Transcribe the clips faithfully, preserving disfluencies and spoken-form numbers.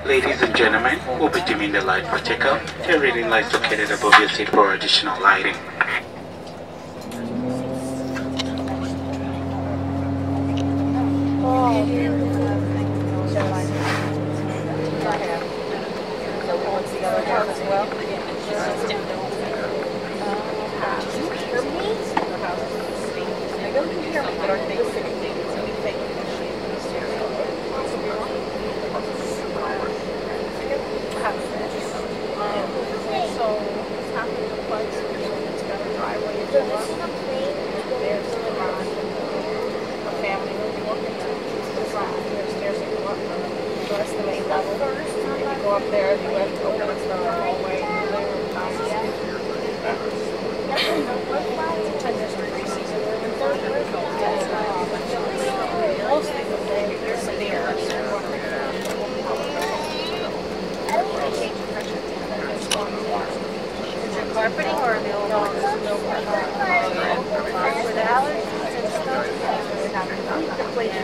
Ladies and gentlemen, we'll be dimming the light for takeoff. Your reading lights located above your seat for additional lighting. Carpeting or the old ones? With allergies and stuff? The plate.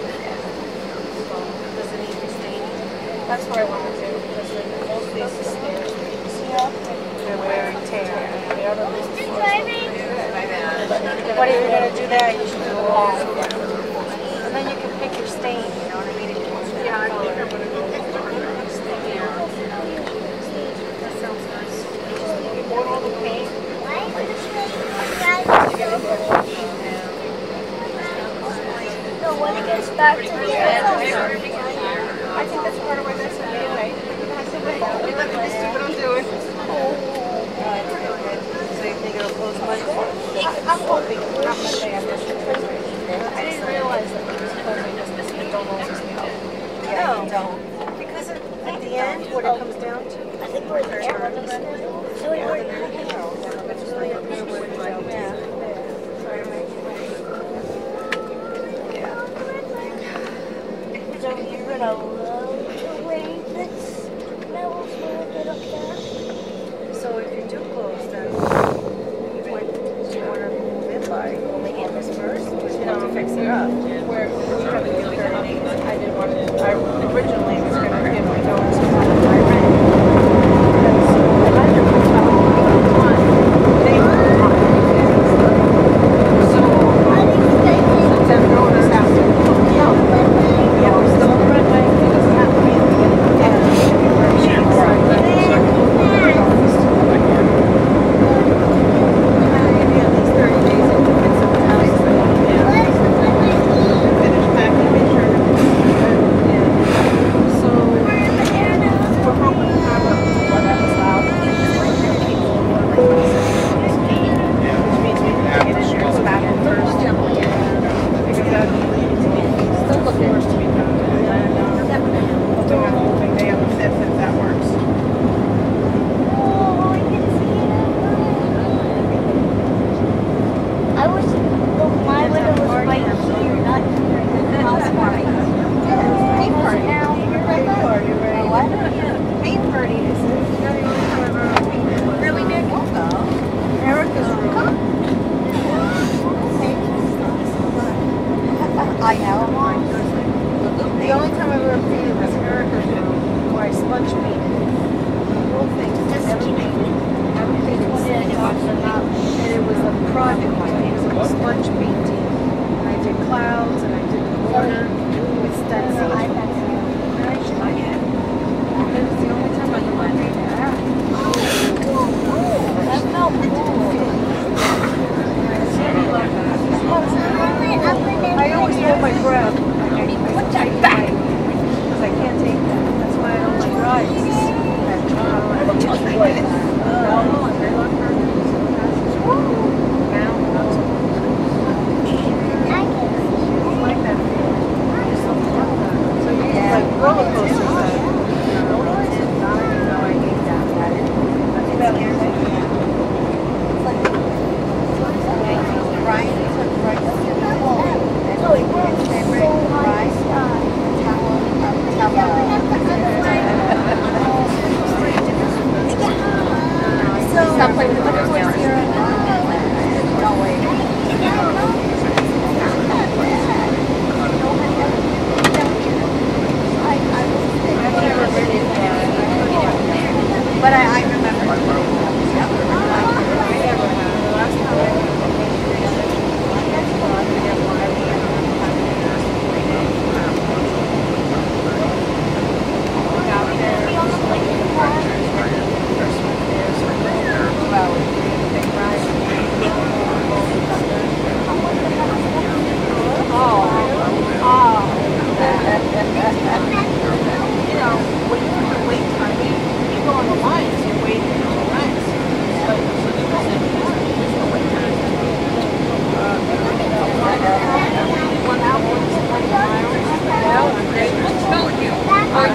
Does it need restaining? That's where I wanted to, because most of these stairs, they're wear and tear. The other ones, what if you're going to do that, you should do it all. And then you can pick your stain, you know what I mean? Yeah, I think I'm going to go with that sounds nice. All the paint. So when it gets back to the air, I think that's part of what that's anyway. Look at this, see what I'm doing. So you think it'll close Monday? I'm hoping. Not Monday, I'm just I didn't realize that it was closing just this week. Don't always know. Yeah, you don't. Because at the end, what it comes down to, I think we're there. So we were there. it's really a good way to go. Yeah. So you're gonna load the way this smells a little bit up there. So if you do close, then what do you want to move it by? Only get this first, or you have to fix it up? Where we're trying to do thirty days. I didn't want to. I originally was going to give my notice to my rent. So I didn't know how long they were on. So I think they did. September this after. Yeah, we're still on the runway.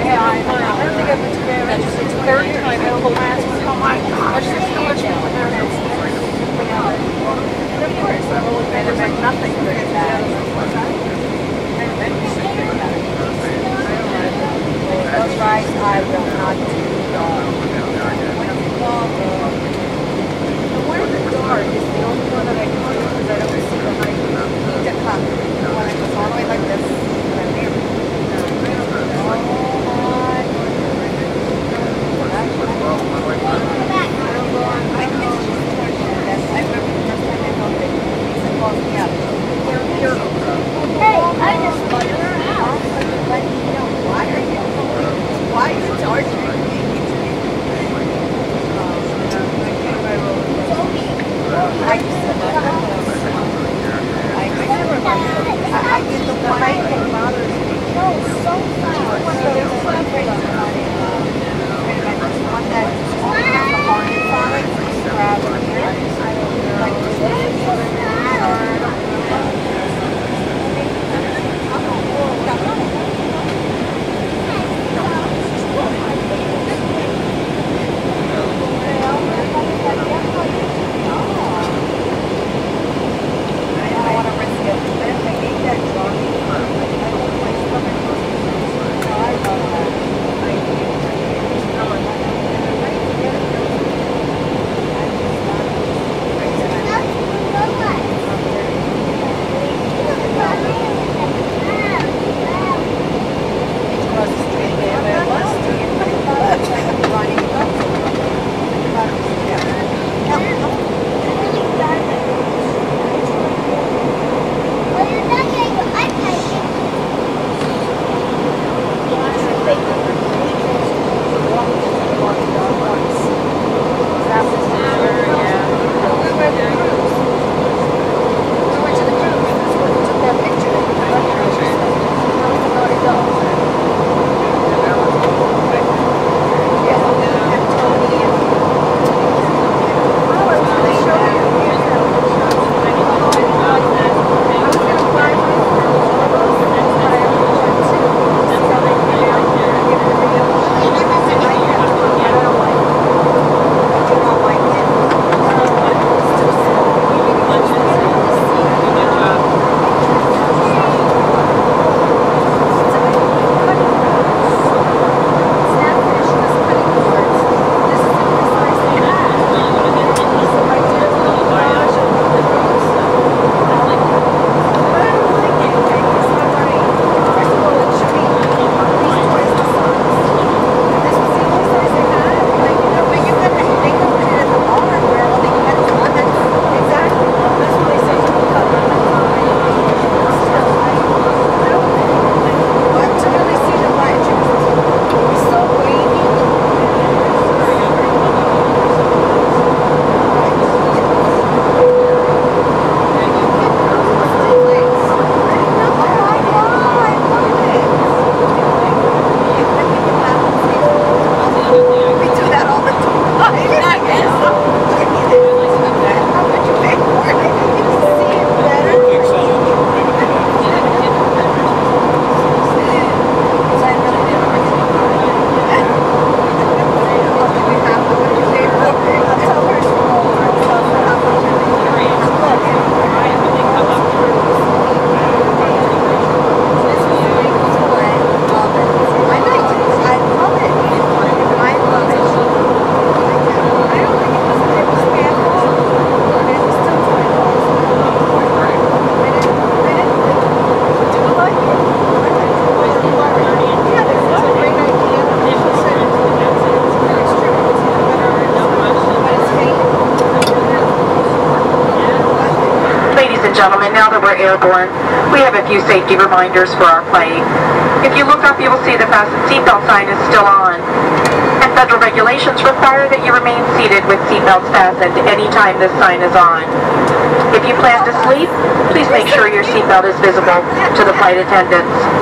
gentlemen, now that we're airborne, we have a few safety reminders for our plane. If you look up, you will see the fasten seatbelt sign is still on. And federal regulations require that you remain seated with seatbelts fastened any time this sign is on. If you plan to sleep, please make sure your seatbelt is visible to the flight attendants.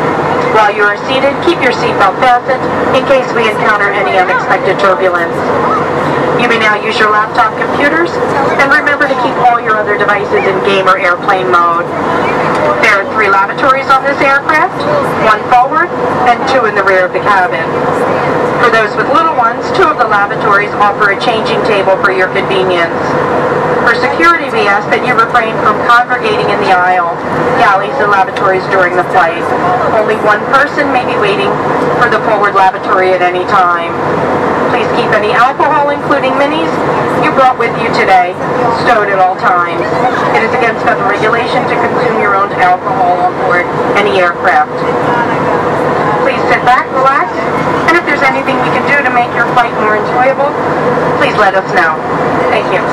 While you are seated, keep your seatbelt fastened in case we encounter any unexpected turbulence. You may now use your laptop computers, and remember to keep all your other devices in game or airplane mode. There are three lavatories on this aircraft, one forward and two in the rear of the cabin. For those with little ones, two of the lavatories offer a changing table for your convenience. For security, we ask that you refrain from congregating in the aisle, galleys, and lavatories during the flight. Only one person may be waiting for the forward lavatory at any time. Please keep any alcohol, including minis, you brought with you today, stowed at all times. It is against federal regulation to consume your own alcohol on board any aircraft. Please sit back, relax, and if there's anything we can do to make your flight more enjoyable, please let us know. Thank you.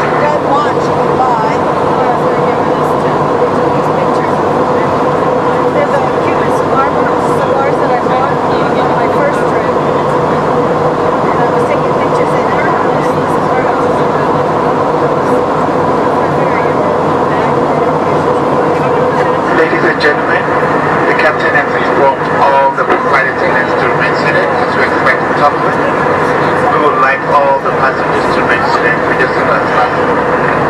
There's a Cuban cigars that I bought on my first trip. And I was taking pictures in our house. This is our house. Ladies and gentlemen, the captain has informed all the flight attendants to remain seated as we expect to top it. We would like all the passengers to remain seated for just a last time.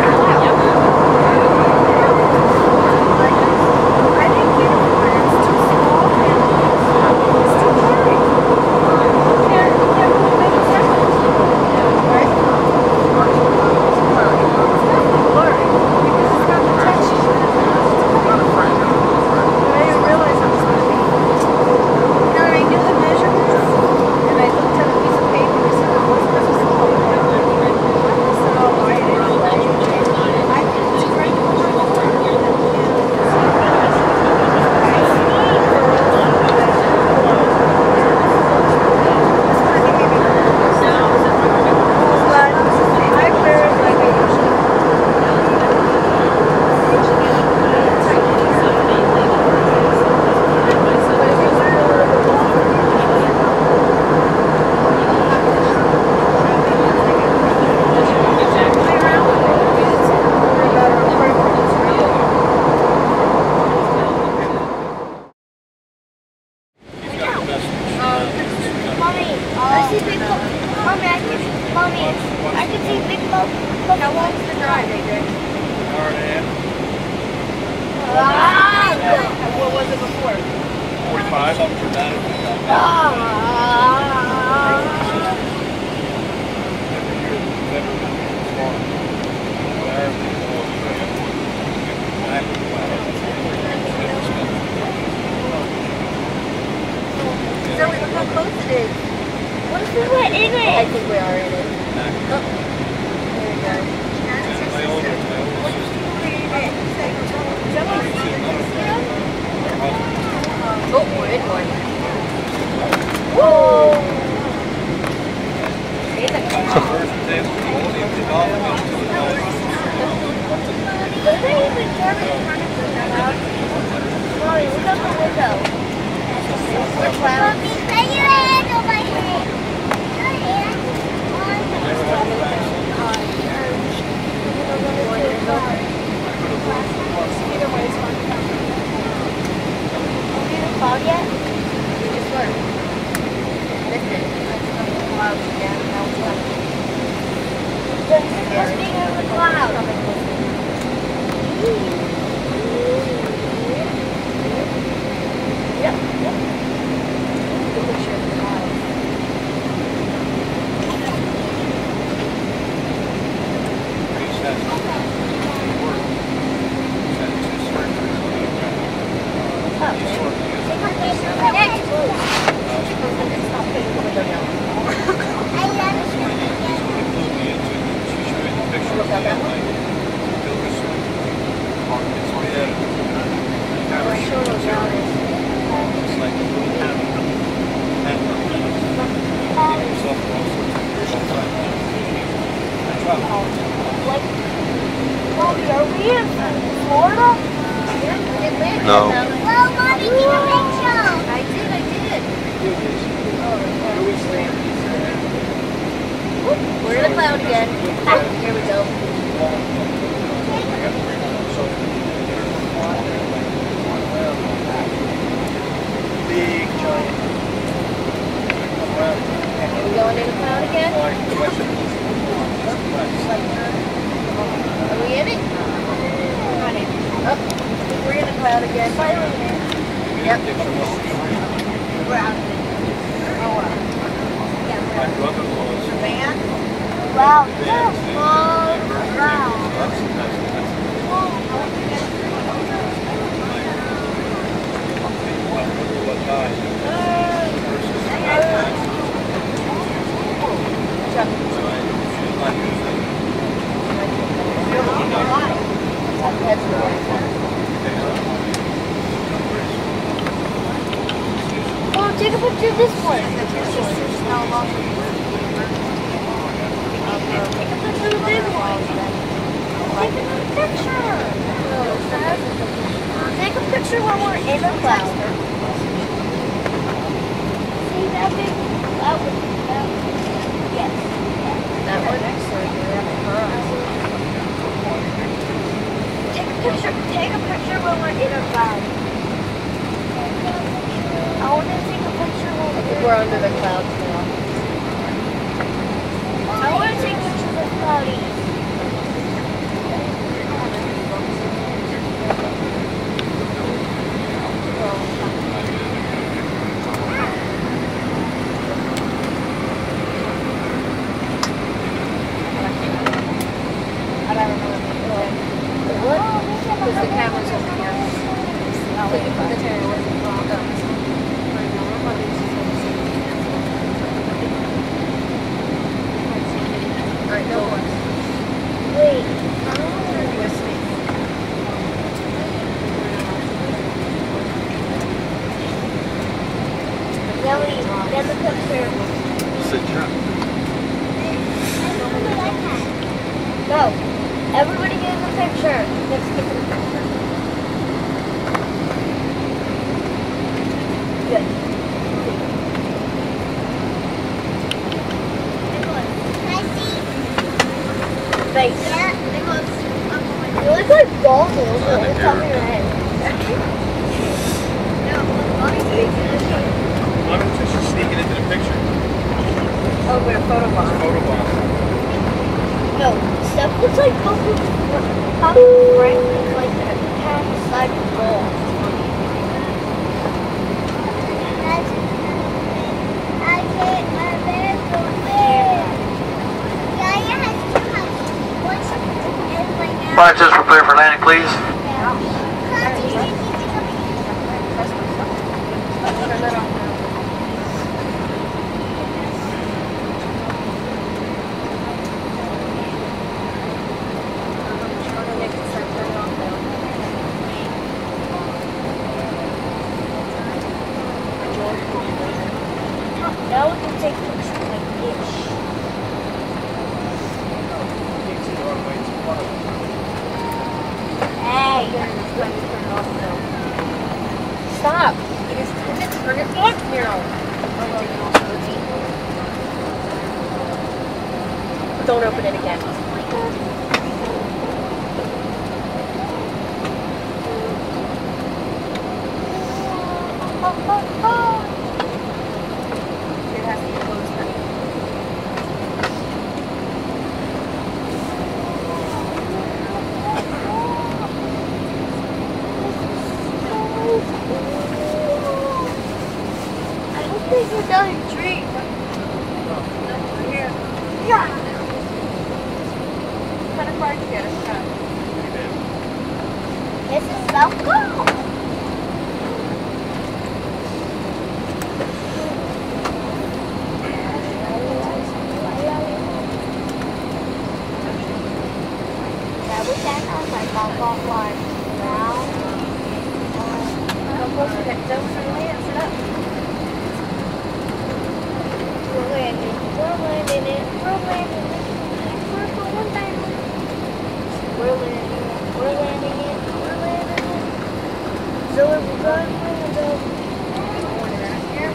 No. Well, Mommy, take a picture. I did, I did. We're in the cloud again. Here we go. Big going in a cloud again? Are we in it? Oh, we're in a cloud again. Yep. We're out of it. Oh, wow. Yeah, we're out of it. Van? Wow, that's long round. Oh, take a picture of this one. Take a picture of this one. Take a picture. Take a picture when we're in a cloud. See that big? That one. That one. Yes. That one? Take a picture. Take a picture when we're in a cloud. I want to take a picture when I think we're. we're under the clouds now. I want to take pictures of cloudies. Because the camera's over here. Take it from the chair. Alright, no more. Wait. Nelly, get the picture. Sit down. Go. Everybody get in the picture. Let's get in the picture. Good. Face. Yeah. You look like goggles on the top of your head. Why don't you just sneak it into the picture? Oh, we're a photo bomb. Photo bomb. No, stuff looks like goggles. Right? Like that. Half the side of the ball. I can't, my bear's so big. Yaya has two houses. One's in my now. Flight just prepare for landing, please. Now we can take pictures like this. Hey, Stop! It is turn it off now. Don't open it again. It has to be closed now. I hope they go down a tree. Here. Yeah. Kind of hard to get us done. This is so cool. Yeah, we can have my ball line now. How close we get? Don't land. Sit up. We're landing. We're landing it. We're landing it. We're going down. We're landing it. We're landing it. We're landing it. So if we're going to go. Here.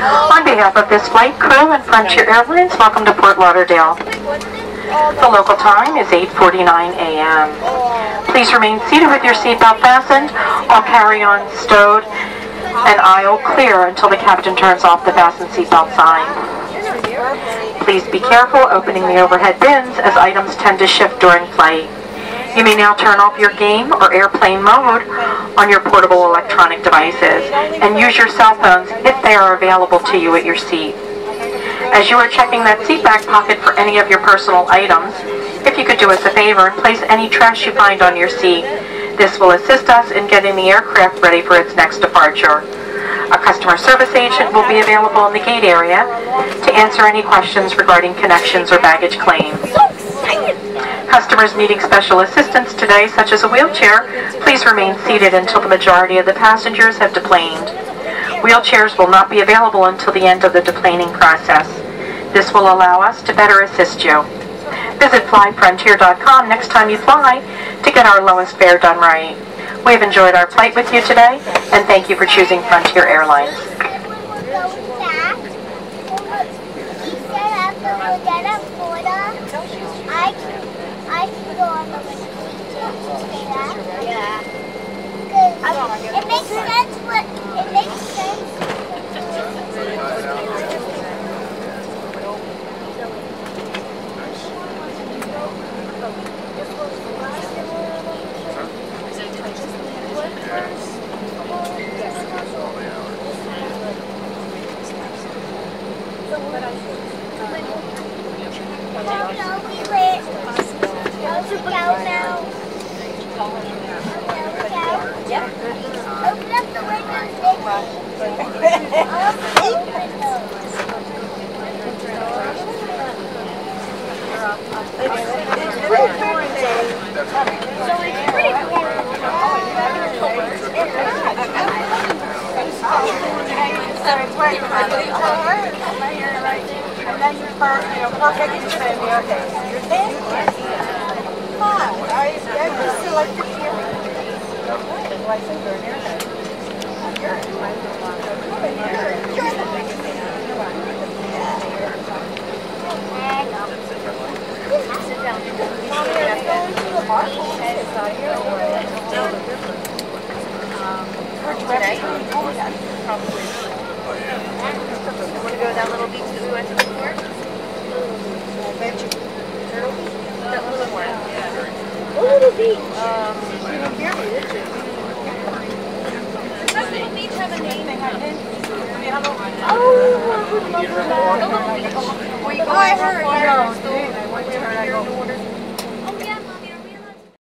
On behalf of this flight crew and Frontier Airlines, welcome to Port Lauderdale. The local time is eight forty-nine a m Please remain seated with your seatbelt fastened, all carry-on stowed, and aisle clear until the captain turns off the fasten seatbelt sign. Please be careful opening the overhead bins as items tend to shift during flight. You may now turn off your game or airplane mode on your portable electronic devices and use your cell phones if they are available to you at your seat. As you are checking that seat back pocket for any of your personal items, if you could do us a favor and place any trash you find on your seat, this will assist us in getting the aircraft ready for its next departure. A customer service agent will be available in the gate area to answer any questions regarding connections or baggage claims. Customers needing special assistance today, such as a wheelchair, please remain seated until the majority of the passengers have deplaned. Wheelchairs will not be available until the end of the deplaning process. This will allow us to better assist you. Visit fly frontier dot com next time you fly to get our lowest fare done right. We've enjoyed our flight with you today, and thank you for choosing Frontier Airlines. I can go on the street to say that. Yeah. Because it makes sense, but it makes sense. Oh, I heard.